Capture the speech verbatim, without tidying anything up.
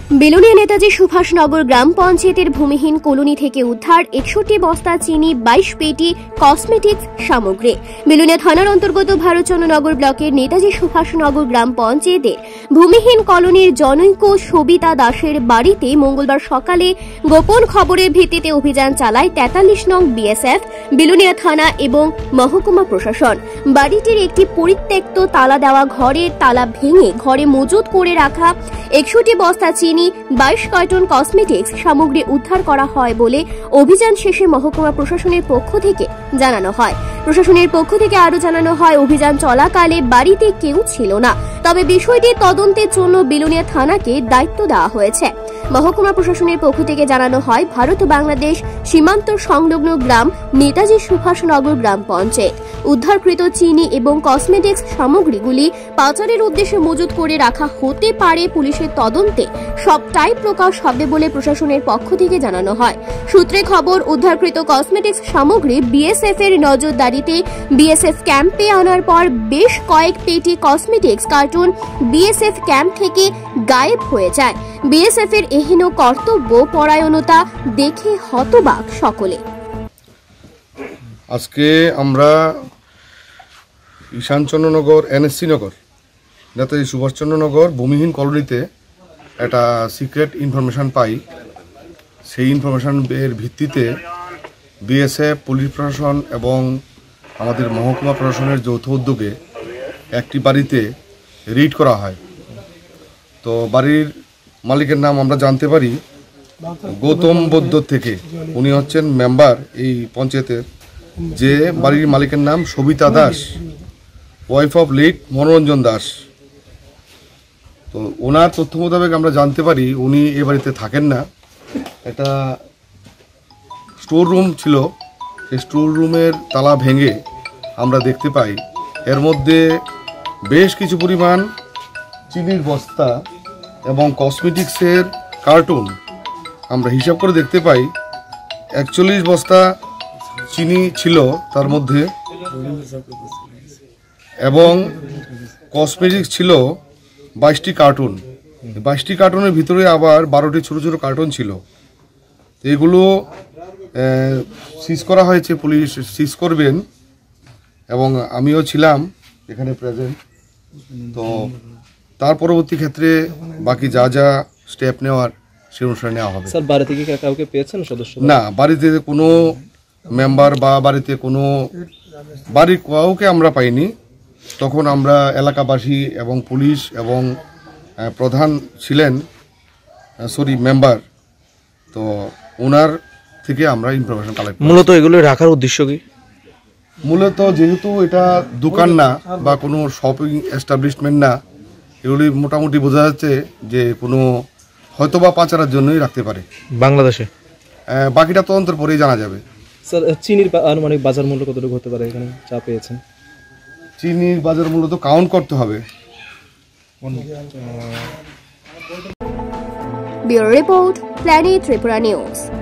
বিলুনিয়া নেতাজি সুভাষনগর গ্রাম পঞ্চায়েতের ভূমিহীন কলোনি থেকে উদ্ধার একষট্টি বস্তা চিনি, বাইশ পেটি কসমেটিক্স সামগ্রী। বিলুনিয়া থানার অন্তর্গত ভারতচন্দ্রনগর ব্লকের নেতাজি সুভাষনগর গ্রাম পঞ্চায়েতের ভূমিহীন কলোনির জনৈক সবিতা দাসের বাড়িতে মঙ্গলবার সকালে গোপন খবরের ভিত্তিতে অভিযান চালায় তেতাল্লিশ নং বিএসএফ, বিলুনিয়া থানা এবং মহকুমা প্রশাসন। বাড়িটির একটি পরিত্যক্ত তালা দেওয়া ঘরের তালা ভেঙে ঘরে মজুত করে রাখা একষট্টি বস্তা চিনি, বাইশ কার্টন কসমেটিক্স সামগ্রী উদ্ধার করা হয় বলে অভিযান শেষে মহকুমা প্রশাসনের পক্ষ থেকে জানানো হয়। প্রশাসনের পক্ষ থেকে আরও জানানো হয়, অভিযান চলাকালে বাড়িতে কেউ ছিল না, তবে বিষয়টি তদন্তের জন্য বিলুনিয়া থানাকে দায়িত্ব দেওয়া হয়েছে। মহকুমা প্রশাসনের পক্ষ থেকে জানানো হয়, ভারত বাংলাদেশ সীমান্ত সংলগ্ন গ্রাম নেতাজি সুভাষনগর গ্রাম পঞ্চায়েত উদ্ধারকৃত চিনি এবং কসমেটিক্স সামগ্রীগুলি পাচারের উদ্দেশ্যে মজুত করে রাখা হতে পারে। পুলিশের তদন্তে সবটাই প্রকাশ হবে বলে প্রশাসনের পক্ষ থেকে জানানো হয়। সূত্রে খবর, উদ্ধারকৃত কসমেটিক্স সামগ্রী বিএসএফ এর নজরদারিতে বিএসএফ ক্যাম্পে আনার পর বেশ কয়েক পেটি কসমেটিক্স কার্টুন বিএসএফ ক্যাম্প থেকে গায়েব হয়ে যায়। বিএসএফ এর এহেন কর্তব্য পরায়ণতা দেখে হতবাক সকলে। আজকে আমরা ঈশানচন্দ্রনগর এনএসসি নগর নেতাজি সুভাষচন্দ্রনগর ভূমিহীন কলোনিতে একটা সিক্রেট ইনফরমেশান পাই। সেই ইনফরমেশানের ভিত্তিতে বিএসএফ, পুলিশ প্রশাসন এবং আমাদের মহকুমা প্রশাসনের যৌথ উদ্যোগে একটি বাড়িতে রেড করা হয়। তো বাড়ির মালিকের নাম আমরা জানতে পারি গৌতম বৈদ্য থেকে। উনি হচ্ছেন মেম্বার এই পঞ্চায়েতের। যে বাড়ির মালিকের নাম Sabita Das, wife of late Manoranjan Das. তো ওনার তথ্য মোতাবেক আমরা জানতে পারি উনি এ বাড়িতে থাকেন না। একটা স্টোর রুম ছিল, সেই স্টোর রুমের তালা ভেঙে আমরা দেখতে পাই এর মধ্যে বেশ কিছু পরিমাণ চিনির বস্তা এবং কসমেটিক্সের কার্টুন আমরা হিসাব করে দেখতে পাই। একচল্লিশ বস্তা চিনি ছিল তার মধ্যে, এবং কসমেটিক্স ছিল বাইশটি কার্টুন। বাইশটি কার্টুনের ভিতরে আবার বারোটি ছোটো ছোটো কার্টুন ছিল। এগুলো সিজ করা হয়েছে, পুলিশ সিজ করবেন এবং আমিও ছিলাম এখানে প্রেজেন্ট। তো তার পরবর্তী ক্ষেত্রে বাকি যা যা স্টেপ নেওয়ার সে অনুসারে নেওয়া হবে। স্যার, বাড়ি থেকে কাউকে পেয়েছেন সদস্য? না, বাড়িতে কোনো মেম্বার বা বাড়িতে কোনো বাড়ির কাউকে আমরা পাইনি। তখন আমরা এলাকাবাসী এবং পুলিশ এবং প্রধান ছিলেন, সরি মেম্বার, তো ওনার থেকে আমরা ইনফরমেশন কালেক্ট। মূলত এগুলো রাখার উদ্দেশ্য কি? মূলত যেহেতু এটা দোকান না বা কোনো শপিং এস্টাবলিশমেন্ট না, এগুলি মোটামুটি বোঝা যাচ্ছে যে কোনো হয়তো বা পাচারের জন্যই রাখতে পারে বাংলাদেশে। বাকিটা তদন্তের পরেই জানা যাবে। স্যার, চিনির আনুমানিক বাজার মূল্য কতটুকু হতে পারে এখানে চা পেয়েছেন? চিনির বাজার মূল্য তো কাউন্ট করতে হবে। Bureau report, planet Tripura news.